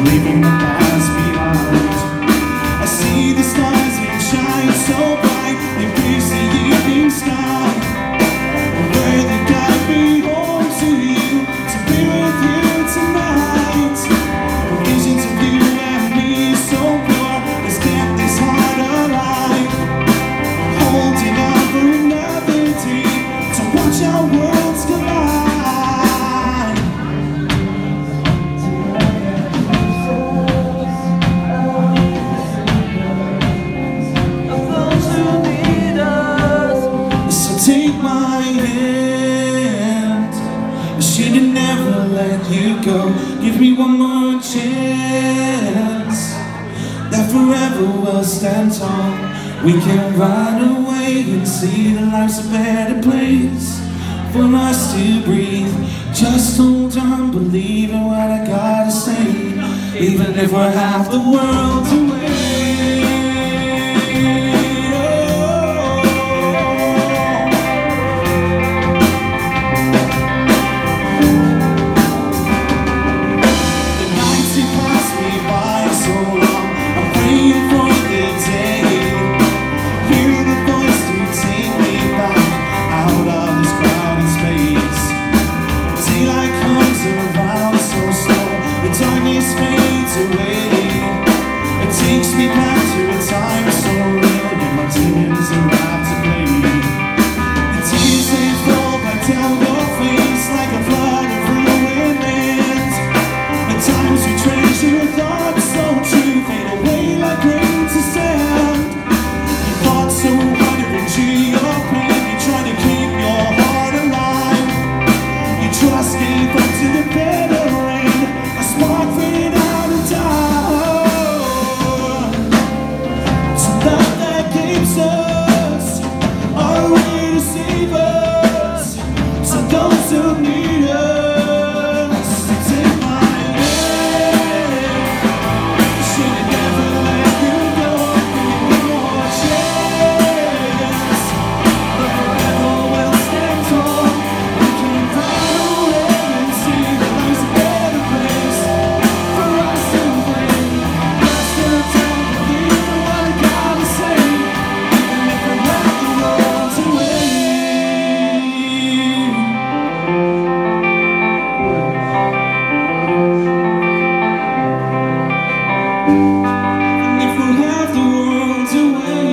leaving the past behind. I see the stars that shine so bright, they pierce the evening sky. Where they guide me home to you, to be with you tonight. Visions of you and me so pure, let's get this heart alive. Holding on for another day, to watch our worlds collide. Those who need us, so take my hand. I should have never let you go. Give me one more chance, that forever will stand tall. We can run away and see that life's a better place for us to breathe. Just hold on, believe in what I gotta say, even if we're half the world away. The nights they pass me by so long, I'm praying for the day. Hear the voice to take me back out of this crowded space. Daylight comes around so slow, the darkness fades away. It takes me back to a time so real, and my demons are out to play. The tears they fall back down your face like a flood of ruined lands. The times we treasure thoughts so true fade away like grains of sand. You fought so hard to endure your pain, you tried to keep your heart alive. You just gave up to the bitter rain, a spark faded out of time. So love that keeps us, our way to save us. So those who need us, take my hand. I should have never let you go. Give me one more chance, but forever will stand tall. We can run away and see that life's a better place for us to bring. Just in time, believe in what I gotta say, even if we let the world away. And if we have the world away.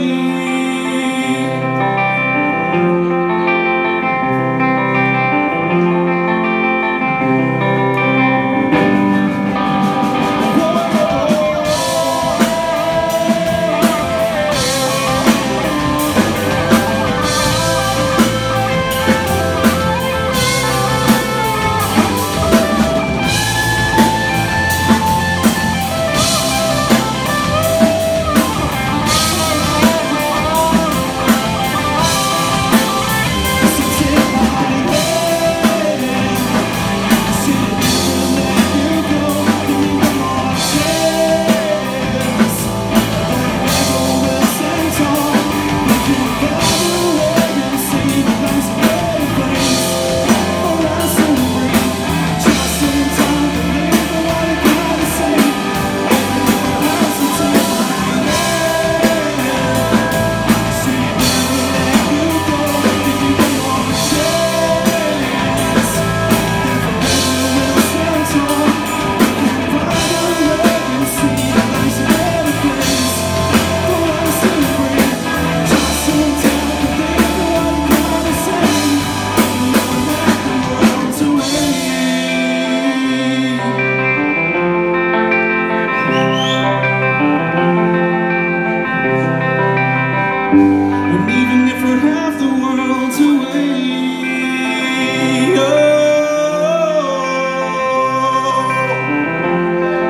And even if we're half the world away,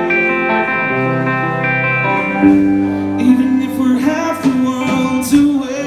even if we're half the world away.